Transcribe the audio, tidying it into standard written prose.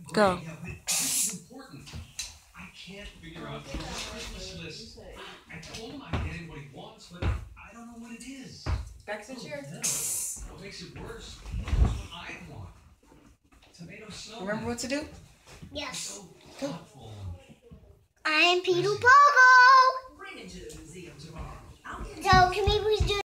Go. This is important. I can't figure out the Christmas list. I told him I'm getting what he wants, but I don't know what it is. Back to the chair. What makes it worse is what I want. Tomato snowman. Remember what to do? Yes. So thoughtful. I'm Peter Pogo. Bring it to the museums of art. I'll get So can we please do